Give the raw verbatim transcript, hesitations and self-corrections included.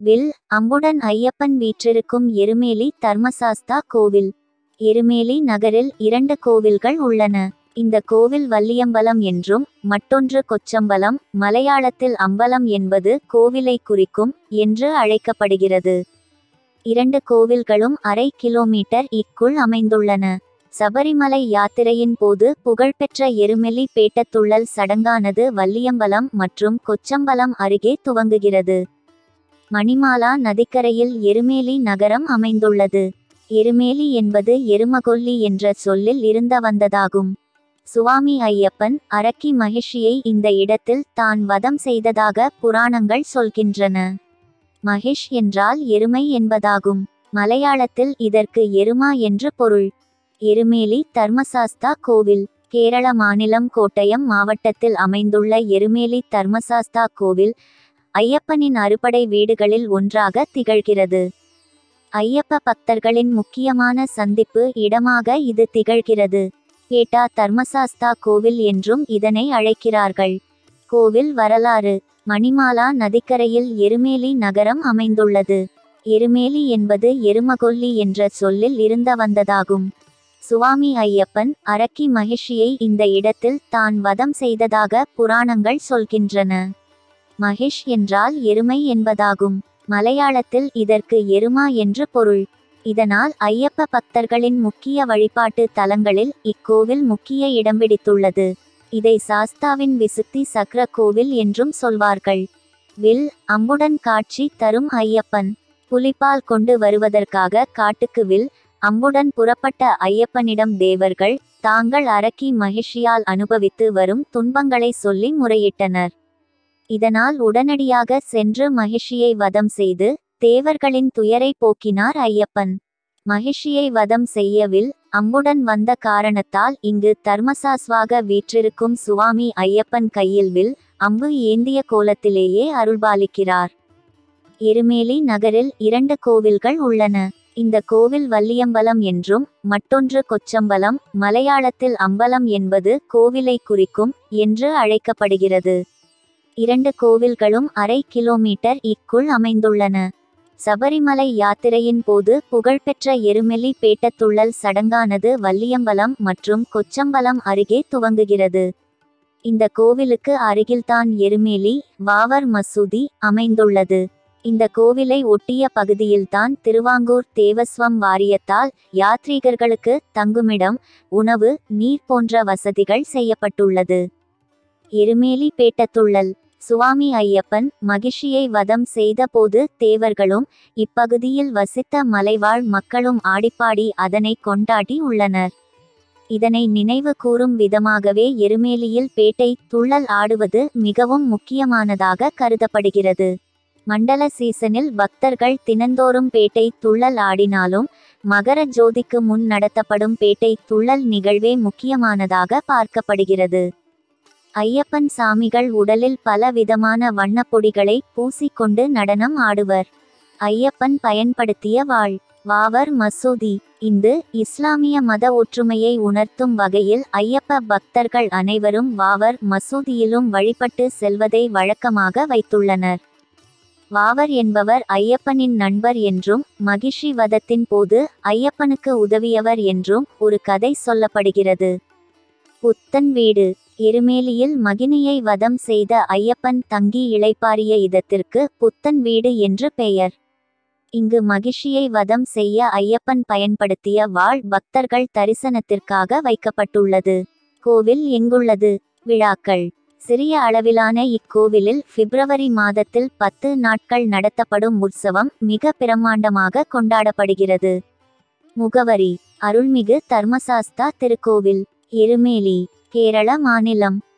Will அம்புடன் Ayyappan வீற்றிருக்கும் எருமேலி தர்மசாஸ்தா கோவில். எருமேலி நகரில் இரண்டு கோவில்கள் உள்ளன. இந்த கோவில் வல்லியம்பலம் என்றும் மற்றொன்று கொச்சம்பலம், மலையாளத்தில் அம்பலம் என்பது கோவிலை குறிக்கும் என்று அழைக்கப்படுகிறது. இரண்டு கோவில்களும் அரை கிலோமீட்டர் இக்குள் அமைந்துள்ளன. சபரிமலை யாத்திரையின் போது புகழ்பெற்ற எருமெலி பேட்டத்துள்ளல் சடங்கானது வல்லியம்பலம் மற்றும் கொச்சம்பலம் அருகே துவங்குகிறது. மணிமாலா நதிக்கரையில் எருமேலி நகரம் அமைந்துள்ளது. எருமேலி என்பது எருமகொல்லி என்ற சொல்லில் இருந்த வந்ததாகும். சுவாமி ஐயப்பன் அரக்கி மகிஷியை இந்த இடத்தில் தான் வதம் செய்ததாக புராணங்கள் சொல்கின்றன. மகிஷ் என்றால் எருமை என்பதாகும். மலையாளத்தில் இதற்கு எருமா என்று பொருள். எருமேலி தர்மசாஸ்தா கோவில் கேரள மாநிலம் கோட்டயம் மாவட்டத்தில் அமைந்துள்ள எருமேலி தர்மசாஸ்தா கோவில் ஐயப்பனின் அறுபடை வீடுகளில் ஒன்றாக திகழ்கிறது. ஐயப்ப பக்தர்களின் முக்கியமான சந்திப்பு இடமாக இது திகழ்கிறது. பேட்டா தர்மசாஸ்தா கோவில் என்றும் இதனை அழைக்கிறார்கள். கோவில் வரலாறு. மணிமாலா நதிக்கரையில் எருமேலி நகரம் அமைந்துள்ளது. எருமேலி என்பது எருமகொல்லி என்ற சொல்லில் இருந்த வந்ததாகும். சுவாமி ஐயப்பன் அரக்கி மகிஷியை இந்த இடத்தில் தான் வதம் செய்ததாக புராணங்கள் சொல்கின்றன. மகிஷ் என்றால் எருமை என்பதாகும். மலையாளத்தில் இதற்கு எருமா என்று பொருள். இதனால் ஐயப்ப பக்தர்களின் முக்கிய வழிபாட்டு தலங்களில் இக்கோவில் முக்கிய இடம் பிடித்துள்ளது. இதை சாஸ்தாவின் விசுத்தி சக்ர கோவில் என்றும் சொல்வார்கள். வில் அம்புடன் காட்சி தரும் ஐயப்பன். புலிப்பால் கொண்டு வருவதற்காக காட்டுக்கு வில் அம்புடன் புறப்பட்ட ஐயப்பனிடம் தேவர்கள் தாங்கள் அரக்கி மகிஷியால் அனுபவித்து வரும் துன்பங்களை சொல்லி முறையிட்டனர். இதனால் உடனடியாக சென்று மகிஷியை வதம் செய்து தேவர்களின் துயரை போக்கினார் ஐயப்பன். மகிஷியை வதம் செய்யவில் அம்புடன் வந்த காரணத்தால் இங்கு தர்மசாஸ்வாக வீற்றிருக்கும் சுவாமி ஐயப்பன் கையில் வில் அம்பு ஏந்திய கோலத்திலேயே அருள்பாலிக்கிறார். எருமேலி நகரில் இரண்டு கோவில்கள் உள்ளன. இந்த கோவில் வல்லியம்பலம் என்றும் மற்றொன்று கொச்சம்பலம், மலையாளத்தில் அம்பலம் என்பது கோவிலை குறிக்கும் என்று அழைக்கப்படுகிறது. இரண்டு கோவில்களும் அரை கிலோமீட்டர் இக்குள் அமைந்துள்ளன. சபரிமலை யாத்திரையின் போது புகழ்பெற்ற எருமெலி பேட்டத்துள்ளல் சடங்கானது வல்லியம்பலம் மற்றும் கொச்சம்பலம் அருகே துவங்குகிறது. இந்த கோவிலுக்கு அருகில்தான் எருமேலி வாவர் மசூதி அமைந்துள்ளது. இந்த கோவிலை ஒட்டிய பகுதியில்தான் திருவாங்கூர் தேவஸ்வம் வாரியத்தால் யாத்ரீகர்களுக்கு தங்குமிடம், உணவு, நீர் போன்ற வசதிகள் செய்யப்பட்டுள்ளது. எருமேலி பேட்டத்துள்ளல். சுவாமி ஐயப்பன் மகிஷியை வதம் செய்த போது தேவர்களும் இப்பகுதியில் வசித்த மலைவாழ் மக்களும் ஆடிப்பாடி அதனை கொண்டாடி உள்ளனர். இதனை நினைவு கூறும் விதமாகவே எருமேலியில் பேட்டை துள்ளல் ஆடுவது மிகவும் முக்கியமானதாக கருதப்படுகிறது. மண்டல சீசனில் பக்தர்கள் தினந்தோறும் பேட்டை துள்ளல் ஆடினாலும் மகர ஜோதிக்கு முன் நடத்தப்படும் பேட்டை துள்ளல் நிகழ்வே முக்கியமானதாக பார்க்கப்படுகிறது. ஐயப்பன் சாமிகள் உடலில் பல விதமான வண்ணப்பொடிகளை பூசிக்கொண்டு நடனம் ஆடுவர். ஐயப்பன் பயன்படுத்திய வாள். வாவர் மசூதி. இந்து இஸ்லாமிய மத ஒற்றுமையை உணர்த்தும் வகையில் ஐயப்ப பக்தர்கள் அனைவரும் வாவர் மசூதியிலும் வழிபட்டு செல்வதை வழக்கமாக வைத்துள்ளனர். வாவர் என்பவர் ஐயப்பனின் நண்பர் என்றும் மகிஷி வதத்தின் போது ஐயப்பனுக்கு உதவியவர் என்றும் ஒரு கதை சொல்லப்படுகிறது. புத்தன் வீடு. எருமேலியில் மகினியை வதம் செய்த ஐயப்பன் தங்கி இளைப்பாறிய இடத்திற்கு புத்தன் வீடு என்று பெயர். இங்கு மகிஷியை வதம் செய்ய ஐயப்பன் பயன்படுத்திய வாள் பக்தர்கள் தரிசனத்திற்காக வைக்கப்பட்டுள்ளது. கோவில் எங்குள்ளது? விழாக்கள். சிறிய அளவிலான இக்கோவிலில் பிப்ரவரி மாதத்தில் பத்து நாட்கள் நடத்தப்படும் உற்சவம் மிக பிரமாண்டமாக கொண்டாடப்படுகிறது. முகவரி: அருள்மிகு தர்மசாஸ்தா திருக்கோவில், எருமேலி, கேரள மாநிலம்.